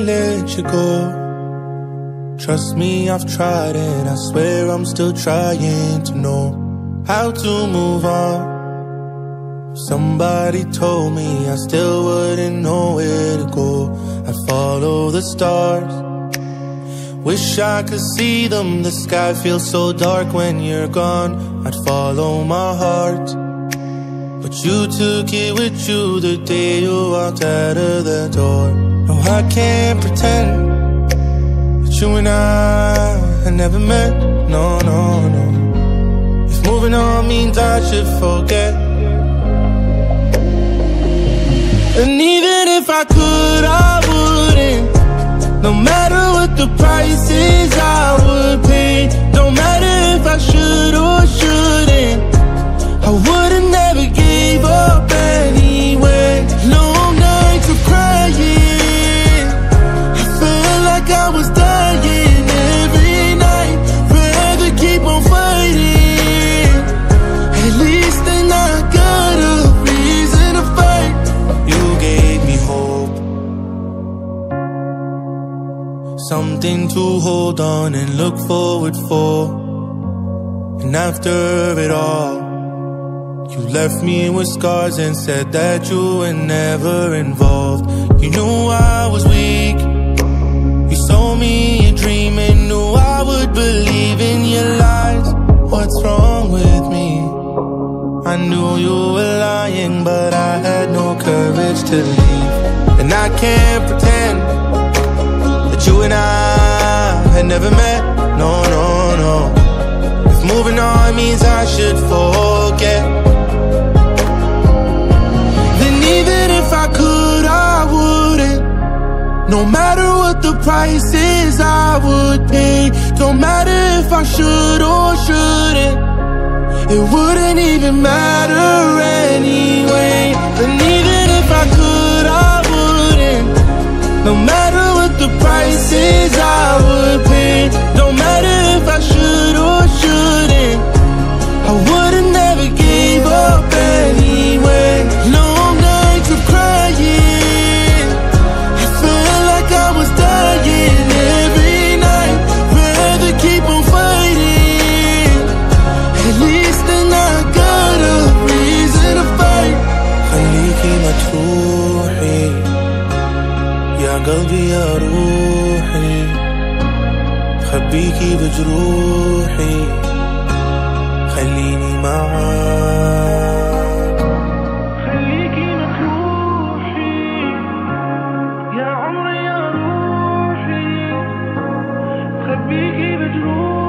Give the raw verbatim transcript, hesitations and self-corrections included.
let you go. Trust me, I've tried and I swear I'm still trying to know how to move on. Somebody told me I still wouldn't know where to go. I'd follow the stars, wish I could see them. The sky feels so dark when you're gone. I'd follow my heart, but you took it with you the day you walked out of the door. No, I can't pretend that you and I had never met. No, no, no. If moving on means I should forget, and even if I could, I wouldn't. No matter what the price is, I would pay. Don't matter if I should or shouldn't, I would've never gave up anyway. Long nights of crying, I felt like I was dying every night. Rather keep on fighting, at least then I got a reason to fight. You gave me hope, something to hold on and look forward for. And after it all, you left me with scars and said that you were never involved. You knew I was weak, you sold me a dream and knew I would believe in your lies. What's wrong with me? I knew you were lying, but I had no courage to leave. And I can't pretend that you and I had never met. No, no, no. If moving on means I should forget, then even if I could, I wouldn't. No matter what the price is, I would pay. Don't matter if I should or shouldn't, it wouldn't even matter anyway. And even if I could, I wouldn't. No matter what the price is, I would pay. Don't matter if I should or shouldn't, I would've never gave up anyway. Long nights of crying, I felt like I was dying every night. Rather keep on fighting, at least then I got a reason to fight. خليكي مجروحي يا قلبي يا روحي، خبيكي بجروحي، خليني معاك. خليكي مجروحي يا عمري يا روحي، خبيكي بجروحي.